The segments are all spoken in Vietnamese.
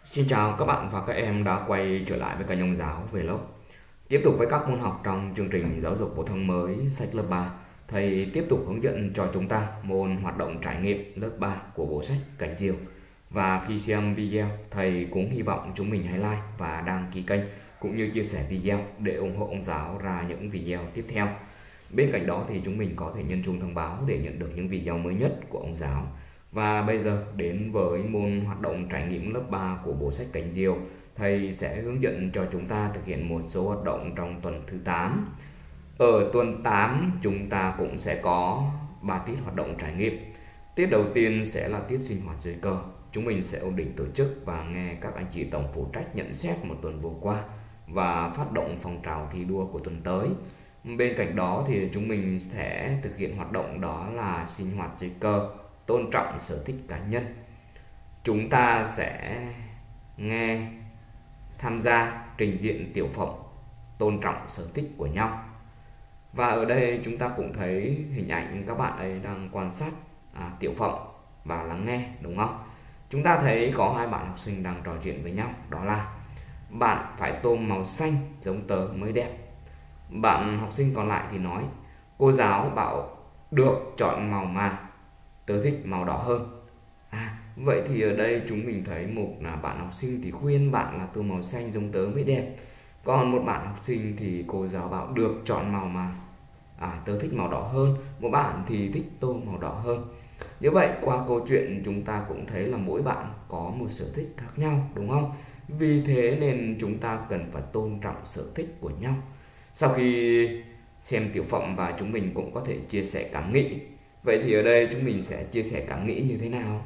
Xin chào các bạn và các em đã quay trở lại với kênh Ông Giáo Vlog. Tiếp tục với các môn học trong chương trình giáo dục phổ thông mới sách lớp 3, thầy tiếp tục hướng dẫn cho chúng ta môn hoạt động trải nghiệm lớp 3 của bộ sách Cánh Diều. Và khi xem video, thầy cũng hy vọng chúng mình hãy like và đăng ký kênh cũng như chia sẻ video để ủng hộ Ông Giáo ra những video tiếp theo. Bên cạnh đó thì chúng mình có thể nhân chuông thông báo để nhận được những video mới nhất của Ông Giáo. Và bây giờ đến với môn hoạt động trải nghiệm lớp 3 của bộ sách Cánh Diều, thầy sẽ hướng dẫn cho chúng ta thực hiện một số hoạt động trong tuần thứ 8. Ở tuần 8 chúng ta cũng sẽ có 3 tiết hoạt động trải nghiệm. Tiết đầu tiên sẽ là tiết sinh hoạt dưới cờ. Chúng mình sẽ ổn định tổ chức và nghe các anh chị tổng phụ trách nhận xét một tuần vừa qua và phát động phong trào thi đua của tuần tới. Bên cạnh đó thì chúng mình sẽ thực hiện hoạt động đó là sinh hoạt dưới cờ, tôn trọng sở thích cá nhân. Chúng ta sẽ nghe, tham gia, trình diễn tiểu phẩm, tôn trọng sở thích của nhau. Và ở đây chúng ta cũng thấy hình ảnh các bạn ấy đang quan sát tiểu phẩm và lắng nghe, đúng không? Chúng ta thấy có hai bạn học sinh đang trò chuyện với nhau, đó là: bạn phải tôm màu xanh giống tớ mới đẹp. Bạn học sinh còn lại thì nói: cô giáo bảo được chọn màu mà tớ thích màu đỏ hơn. Vậy thì ở đây chúng mình thấy một là bạn học sinh thì khuyên bạn là tô màu xanh giống tớ mới đẹp. Còn một bạn học sinh thì cô giáo bảo được chọn màu mà tớ thích màu đỏ hơn. Một bạn thì thích tô màu đỏ hơn. Như vậy qua câu chuyện chúng ta cũng thấy là mỗi bạn có một sở thích khác nhau, đúng không? Vì thế nên chúng ta cần phải tôn trọng sở thích của nhau. Sau khi xem tiểu phẩm và chúng mình cũng có thể chia sẻ cảm nghĩ. Vậy thì ở đây chúng mình sẽ chia sẻ cảm nghĩ như thế nào?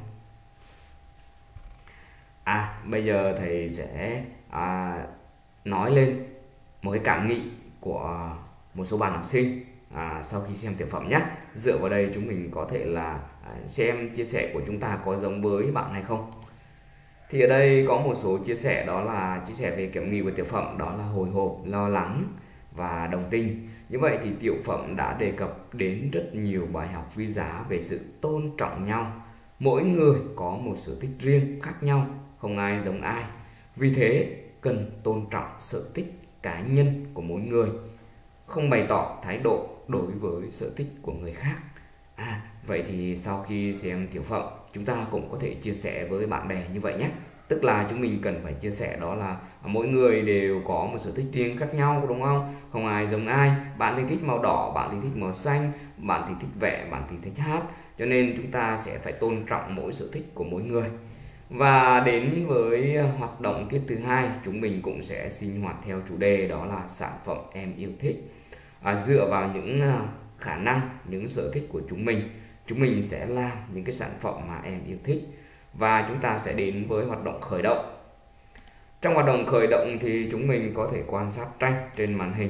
Bây giờ thầy sẽ nói lên một cái cảm nghĩ của một số bạn học sinh sau khi xem tiểu phẩm nhé. Dựa vào đây chúng mình có thể là xem chia sẻ của chúng ta có giống với bạn hay không. Thì ở đây có một số chia sẻ, đó là chia sẻ về cảm nghĩ của tiểu phẩm, đó là hồi hộp, lo lắng và đồng tình. Như vậy thì tiểu phẩm đã đề cập đến rất nhiều bài học quý giá về sự tôn trọng nhau. Mỗi người có một sở thích riêng khác nhau, không ai giống ai. Vì thế cần tôn trọng sở thích cá nhân của mỗi người, không bày tỏ thái độ đối với sở thích của người khác. Vậy thì sau khi xem tiểu phẩm, chúng ta cũng có thể chia sẻ với bạn bè như vậy nhé. Tức là chúng mình cần phải chia sẻ đó là mỗi người đều có một sở thích riêng khác nhau, đúng không? Không ai giống ai. Bạn thì thích màu đỏ, bạn thì thích màu xanh, bạn thì thích vẽ, bạn thì thích hát. Cho nên chúng ta sẽ phải tôn trọng mỗi sở thích của mỗi người. Và đến với hoạt động tiết thứ hai, chúng mình cũng sẽ sinh hoạt theo chủ đề, đó là sản phẩm em yêu thích. Dựa vào những khả năng, những sở thích của chúng mình sẽ làm những cái sản phẩm mà em yêu thích. Và chúng ta sẽ đến với hoạt động khởi động. Trong hoạt động khởi động thì chúng mình có thể quan sát tranh trên màn hình.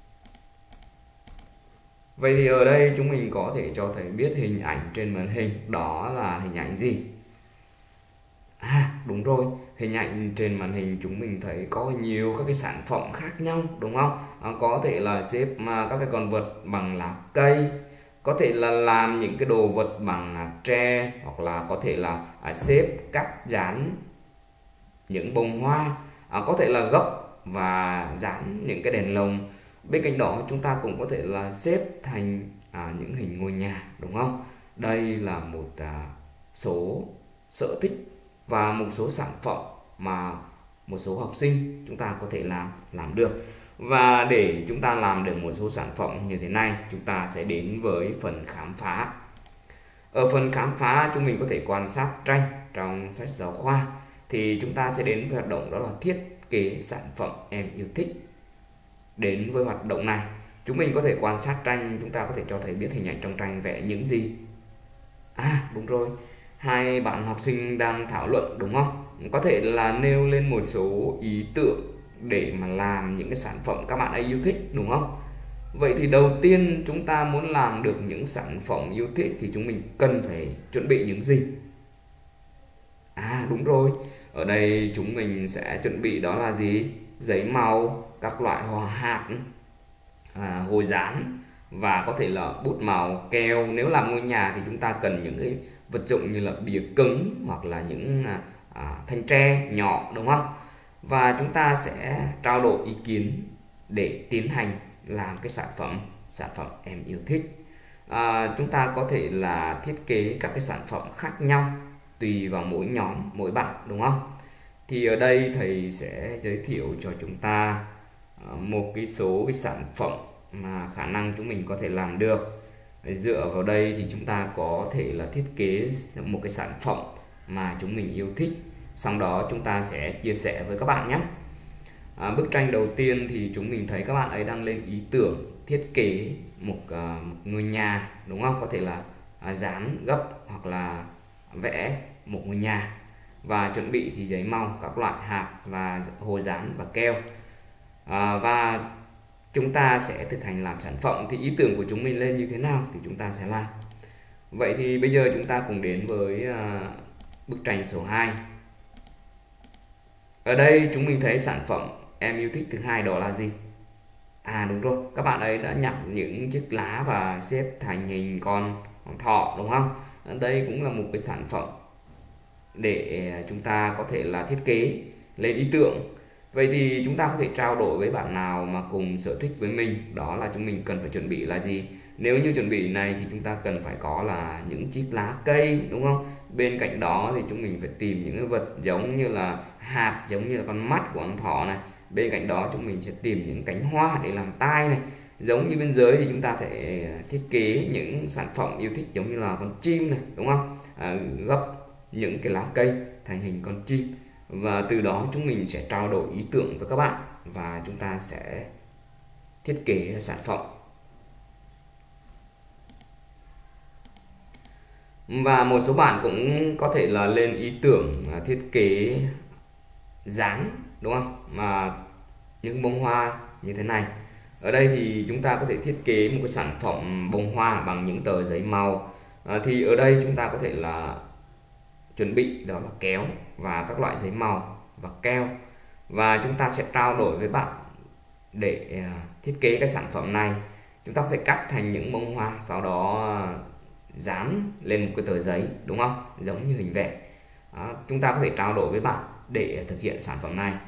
Vậy thì ở đây chúng mình có thể cho thầy biết hình ảnh trên màn hình đó là hình ảnh gì? Đúng rồi, hình ảnh trên màn hình chúng mình thấy có nhiều các cái sản phẩm khác nhau, đúng không? Có thể là xếp các cái con vật bằng lá cây, có thể là làm những cái đồ vật bằng tre, hoặc là có thể là xếp, cắt, dán những bông hoa, có thể là gấp và dán những cái đèn lồng. Bên cạnh đó chúng ta cũng có thể là xếp thành những hình ngôi nhà, đúng không? Đây là một số sở thích và một số sản phẩm mà một số học sinh chúng ta có thể làm được. Và để chúng ta làm được một số sản phẩm như thế này, chúng ta sẽ đến với phần khám phá. Ở phần khám phá chúng mình có thể quan sát tranh trong sách giáo khoa. Thì chúng ta sẽ đến với hoạt động đó là thiết kế sản phẩm em yêu thích. Đến với hoạt động này, chúng mình có thể quan sát tranh, chúng ta có thể cho thầy biết hình ảnh trong tranh vẽ những gì. Đúng rồi, hai bạn học sinh đang thảo luận, đúng không? Có thể là nêu lên một số ý tưởng để mà làm những cái sản phẩm các bạn ấy yêu thích, đúng không? Vậy thì đầu tiên chúng ta muốn làm được những sản phẩm yêu thích thì chúng mình cần phải chuẩn bị những gì? Đúng rồi, ở đây chúng mình sẽ chuẩn bị đó là gì? Giấy màu, các loại hoa hạt, hồi dán và có thể là bút màu, keo. Nếu làm ngôi nhà thì chúng ta cần những cái vật dụng như là bìa cứng hoặc là những thanh tre nhỏ, đúng không? Và chúng ta sẽ trao đổi ý kiến để tiến hành làm cái sản phẩm em yêu thích. Chúng ta có thể là thiết kế các cái sản phẩm khác nhau tùy vào mỗi nhóm, mỗi bạn, đúng không? Thì ở đây thầy sẽ giới thiệu cho chúng ta một cái số cái sản phẩm mà khả năng chúng mình có thể làm được. Dựa vào đây thì chúng ta có thể là thiết kế một cái sản phẩm mà chúng mình yêu thích, sau đó chúng ta sẽ chia sẻ với các bạn nhé. Bức tranh đầu tiên thì chúng mình thấy các bạn ấy đang lên ý tưởng thiết kế một ngôi nhà, đúng không? Có thể là dán gấp hoặc là vẽ một ngôi nhà, và chuẩn bị thì giấy màu, các loại hạt và hồ dán và keo. Và chúng ta sẽ thực hành làm sản phẩm. Thì ý tưởng của chúng mình lên như thế nào thì chúng ta sẽ làm. Vậy thì bây giờ chúng ta cùng đến với bức tranh số 2. Ở đây chúng mình thấy sản phẩm em yêu thích thứ hai đó là gì? Đúng rồi, các bạn ấy đã nhặt những chiếc lá và xếp thành hình con thỏ, đúng không? Đây cũng là một cái sản phẩm để chúng ta có thể là thiết kế lên ý tưởng. Vậy thì chúng ta có thể trao đổi với bạn nào mà cùng sở thích với mình, đó là chúng mình cần phải chuẩn bị là gì? Nếu như chuẩn bị này thì chúng ta cần phải có là những chiếc lá cây, đúng không? Bên cạnh đó thì chúng mình phải tìm những cái vật giống như là hạt, giống như là con mắt của con thỏ này. Bên cạnh đó chúng mình sẽ tìm những cánh hoa để làm tai này. Giống như bên dưới thì chúng ta thể thiết kế những sản phẩm yêu thích giống như là con chim này, đúng không? Gấp những cái lá cây thành hình con chim, và từ đó chúng mình sẽ trao đổi ý tưởng với các bạn và chúng ta sẽ thiết kế sản phẩm. Và một số bạn cũng có thể là lên ý tưởng thiết kế dán, đúng không? Mà những bông hoa như thế này. Ở đây thì chúng ta có thể thiết kế một cái sản phẩm bông hoa bằng những tờ giấy màu. Thì ở đây chúng ta có thể là chuẩn bị đó là kéo và các loại giấy màu và keo, và chúng ta sẽ trao đổi với bạn để thiết kế cái sản phẩm này. Chúng ta có thể cắt thành những bông hoa, sau đó dán lên một cái tờ giấy, đúng không? Giống như hình vẽ. Chúng ta có thể trao đổi với bạn để thực hiện sản phẩm này.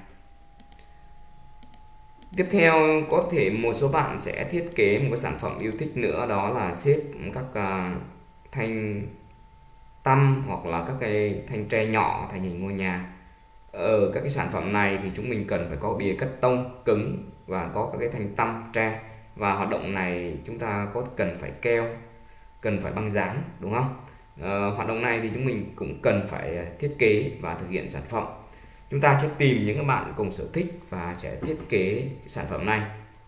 Tiếp theo có thể một số bạn sẽ thiết kế một cái sản phẩm yêu thích nữa, đó là xếp các thanh tăm hoặc là các cái thanh tre nhỏ thành hình ngôi nhà. Ở các cái sản phẩm này thì chúng mình cần phải có bìa cắt tông cứng và có các cái thanh tăm tre, và hoạt động này chúng ta có cần phải keo, cần phải băng dán, đúng không? Hoạt động này thì chúng mình cũng cần phải thiết kế và thực hiện sản phẩm. Chúng ta sẽ tìm những các bạn cùng sở thích và sẽ thiết kế sản phẩm này.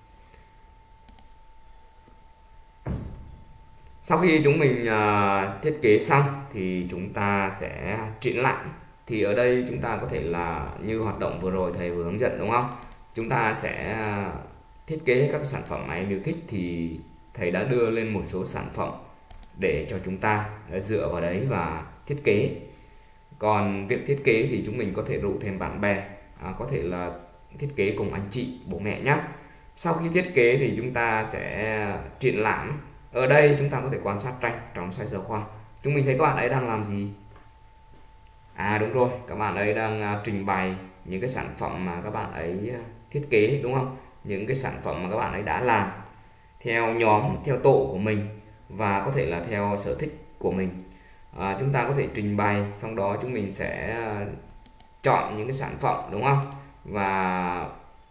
Sau khi chúng mình thiết kế xong thì chúng ta sẽ triển lãm. Thì ở đây chúng ta có thể là như hoạt động vừa rồi thầy vừa hướng dẫn, đúng không? Chúng ta sẽ thiết kế các sản phẩm mà em yêu thích, thì thầy đã đưa lên một số sản phẩm để cho chúng ta dựa vào đấy và thiết kế. Còn việc thiết kế thì chúng mình có thể rủ thêm bạn bè, có thể là thiết kế cùng anh chị, bố mẹ nhé. Sau khi thiết kế thì chúng ta sẽ triển lãm. Ở đây chúng ta có thể quan sát tranh trong sách giáo khoa. Chúng mình thấy các bạn ấy đang làm gì? Đúng rồi, các bạn ấy đang trình bày những cái sản phẩm mà các bạn ấy thiết kế, đúng không? Những cái sản phẩm mà các bạn ấy đã làm theo nhóm, theo tổ của mình, và có thể là theo sở thích của mình. Chúng ta có thể trình bày, sau đó chúng mình sẽ chọn những cái sản phẩm, đúng không? Và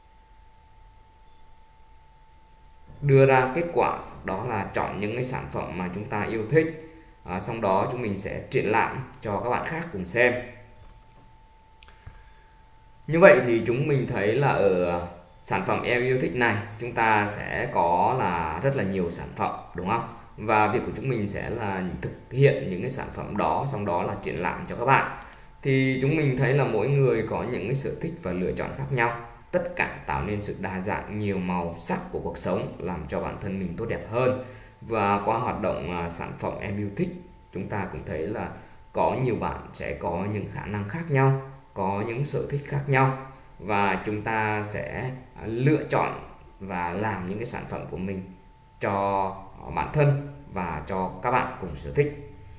đưa ra kết quả, đó là chọn những cái sản phẩm mà chúng ta yêu thích. Sau đó chúng mình sẽ triển lãm cho các bạn khác cùng xem. Như vậy thì chúng mình thấy là ở sản phẩm em yêu thích này chúng ta sẽ có là rất là nhiều sản phẩm, đúng không? Và việc của chúng mình sẽ là thực hiện những cái sản phẩm đó, sau đó là triển lãm cho các bạn. Thì chúng mình thấy là mỗi người có những cái sở thích và lựa chọn khác nhau, tất cả tạo nên sự đa dạng nhiều màu sắc của cuộc sống, làm cho bản thân mình tốt đẹp hơn. Và qua hoạt động sản phẩm em yêu thích, chúng ta cũng thấy là có nhiều bạn sẽ có những khả năng khác nhau, có những sở thích khác nhau, và chúng ta sẽ lựa chọn và làm những cái sản phẩm của mình cho bản thân và cho các bạn cùng sở thích.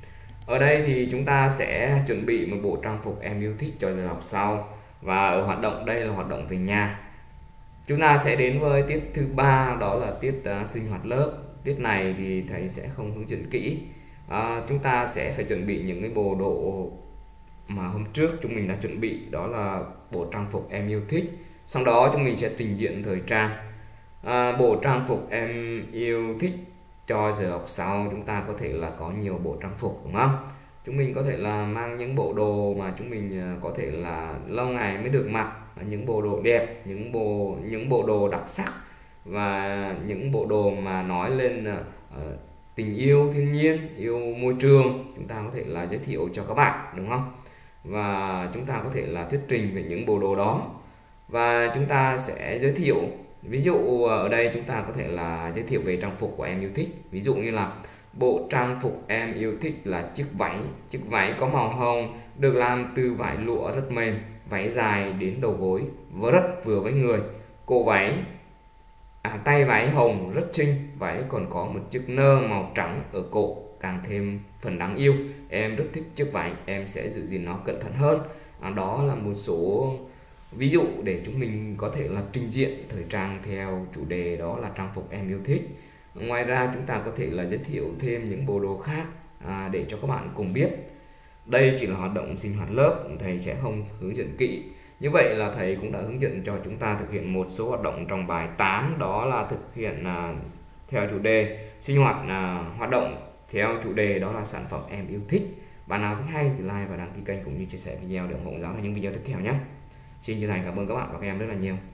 Ở đây thì chúng ta sẽ chuẩn bị một bộ trang phục em yêu thích cho giờ học sau. Và ở hoạt động đây là hoạt động về nhà. Chúng ta sẽ đến với tiết thứ ba, đó là tiết sinh hoạt lớp. Tiết này thì thầy sẽ không hướng dẫn kỹ. Chúng ta sẽ phải chuẩn bị những cái bộ đồ mà hôm trước chúng mình đã chuẩn bị, đó là bộ trang phục em yêu thích. Sau đó chúng mình sẽ trình diễn thời trang. Bộ trang phục em yêu thích cho giờ học sau, chúng ta có thể là có nhiều bộ trang phục, đúng không? Chúng mình có thể là mang những bộ đồ mà chúng mình có thể là lâu ngày mới được mặc, những bộ đồ đẹp, những bộ đồ đặc sắc, và những bộ đồ mà nói lên tình yêu thiên nhiên, yêu môi trường, chúng ta có thể là giới thiệu cho các bạn, đúng không? Và chúng ta có thể là thuyết trình về những bộ đồ đó, và chúng ta sẽ giới thiệu. Ví dụ ở đây chúng ta có thể là giới thiệu về trang phục của em yêu thích. Ví dụ như là bộ trang phục em yêu thích là chiếc váy có màu hồng, được làm từ vải lụa rất mềm, váy dài đến đầu gối và rất vừa với người. Cổ váy, tay váy hồng rất xinh, váy còn có một chiếc nơ màu trắng ở cổ, càng thêm phần đáng yêu. Em rất thích chiếc váy, em sẽ giữ gìn nó cẩn thận hơn. Đó là một số ví dụ để chúng mình có thể là trình diện thời trang theo chủ đề, đó là trang phục em yêu thích. Ngoài ra chúng ta có thể là giới thiệu thêm những bộ đồ khác để cho các bạn cùng biết. Đây chỉ là hoạt động sinh hoạt lớp, thầy sẽ không hướng dẫn kỹ. Như vậy là thầy cũng đã hướng dẫn cho chúng ta thực hiện một số hoạt động trong bài 8, đó là thực hiện theo chủ đề sinh hoạt, hoạt động theo chủ đề đó là sản phẩm em yêu thích. Bạn nào thấy hay thì like và đăng ký kênh cũng như chia sẻ video để ủng hộ giáo trong những video tiếp theo nhé. Xin chân thành cảm ơn các bạn và các em rất là nhiều.